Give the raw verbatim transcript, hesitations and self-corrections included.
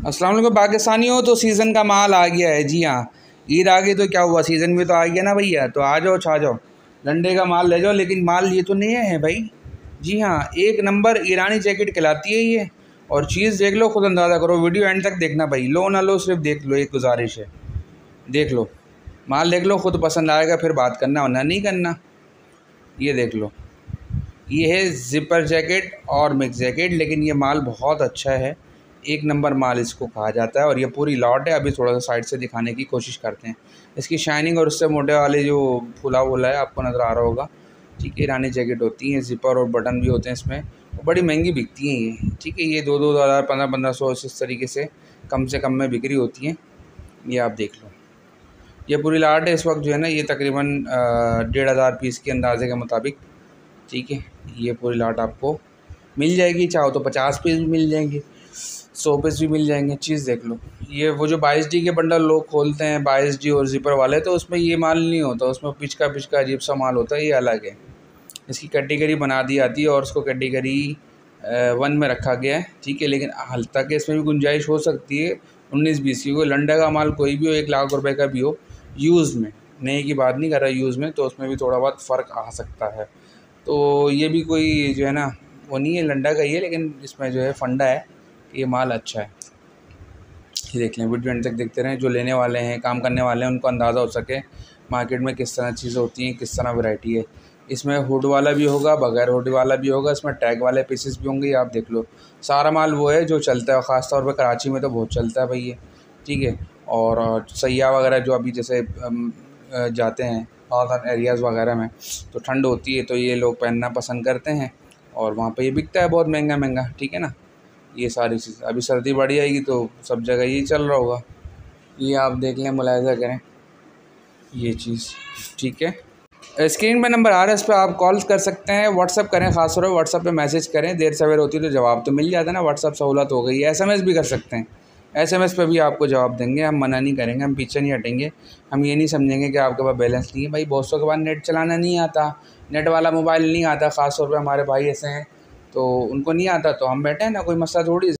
अस्सलाम वालेकुम पाकिस्तानियों। तो सीज़न का माल आ गया है। जी हाँ, ईद आ गई तो क्या हुआ, सीज़न भी तो आ गया ना भैया। तो आ जाओ, छा जाओ, डंडे का माल ले जाओ। लेकिन माल ये तो नहीं है भाई। जी हाँ, एक नंबर ईरानी जैकेट कहलाती है ये। और चीज़ देख लो, खुद अंदाज़ा करो। वीडियो एंड तक देखना भाई, लो ना लो, सिर्फ देख लो। एक गुजारिश है, देख लो, माल देख लो, खुद पसंद आएगा फिर बात करना, वरना नहीं करना। ये देख लो, ये है ज़िपर जैकेट और मिक्स जैकेट। लेकिन ये माल बहुत अच्छा है, एक नंबर माल इसको कहा जाता है। और ये पूरी लॉट है। अभी थोड़ा सा साइड से दिखाने की कोशिश करते हैं। इसकी शाइनिंग और उससे मोटे वाले जो फूला वूला है आपको नज़र आ रहा होगा। ठीक है, ईरानी जैकेट होती है, ज़िपर और बटन भी होते हैं इसमें। बड़ी महंगी बिकती हैं ये। ठीक है, ये दो दो हज़ार पंद्रह पंद्रह सौ इस तरीके से कम से कम में बिक्री होती हैं। ये आप देख लो, ये पूरी लाट है इस वक्त जो है ना, ये तकरीबन डेढ़ हज़ार पीस के अंदाजे के मुताबिक। ठीक है, ये पूरी लाट आपको मिल जाएगी। चाहो तो पचास पीस भी मिल जाएंगे, सौ पीस भी मिल जाएंगे। चीज़ देख लो, ये वो जो बाईस डी के बंडल लोग खोलते हैं, बाईस डी और ज़िपर वाले, तो उसमें ये माल नहीं होता। उसमें पिचका पिचका अजीब सा माल होता है, ये अलग है। इसकी कैटेगरी बना दी जाती है और उसको कैटेगरी वन में रखा गया है। ठीक है, लेकिन हाल तक इसमें भी गुंजाइश हो सकती है उन्नीस बीस की। कोई लंडा का माल कोई भी हो, एक लाख रुपए का भी हो, यूज़ में, नए की बात नहीं कर रहा, यूज़ में, तो उसमें भी थोड़ा बहुत फ़र्क आ सकता है। तो ये भी कोई जो है ना, वो नहीं है, लंडा का ही है, लेकिन इसमें जो है फंडा है कि ये माल अच्छा है। ये देख लें, वीडियो एंड तक देखते रहें। जो लेने वाले हैं, काम करने वाले हैं, उनको अंदाज़ा हो सके मार्केट में किस तरह चीज़ें होती हैं, किस तरह वैरायटी है। इसमें हुड वाला भी होगा, बगैर हुड वाला भी होगा, इसमें टैग वाले पीसेस भी होंगे। ये आप देख लो, सारा माल वो है जो चलता है। ख़ास तौर पर कराची में तो बहुत चलता है भाई ये। ठीक है, और सयाह वगैरह जो अभी जैसे जाते हैं नॉर्दर्न एरियाज़ वगैरह में, तो ठंड होती है, तो ये लोग पहनना पसंद करते हैं और वहाँ पे ये बिकता है बहुत महंगा महंगा। ठीक है ना, ये सारी चीज़। अभी सर्दी बढ़ी आएगी तो सब जगह यही चल रहा होगा। ये आप देख लें, मुलाहिज़ा करें ये चीज़। ठीक है, स्क्रीन पे नंबर आ रहा है, इस पर आप कॉल कर सकते हैं, व्हाट्सअप करें। ख़ास तौर पर व्हाट्सअप पे मैसेज करें। देर सवेर होती है तो जवाब तो मिल जाता है ना, व्हाट्सअप सहूलत हो गई है। एसएमएस भी कर सकते हैं, एसएमएस पे भी आपको जवाब देंगे। हम मना नहीं करेंगे, हम पीछे नहीं हटेंगे। हम ये नहीं समझेंगे कि आपके पास बैलेंस नहीं है। भाई बहुत सौ के बाद नेट चलाना नहीं आता, नेट वाला मोबाइल नहीं आता। ख़ास तौर पर हमारे भाई ऐसे हैं तो उनको नहीं आता, तो हम बैठे हैं ना, कोई मसला थोड़ी।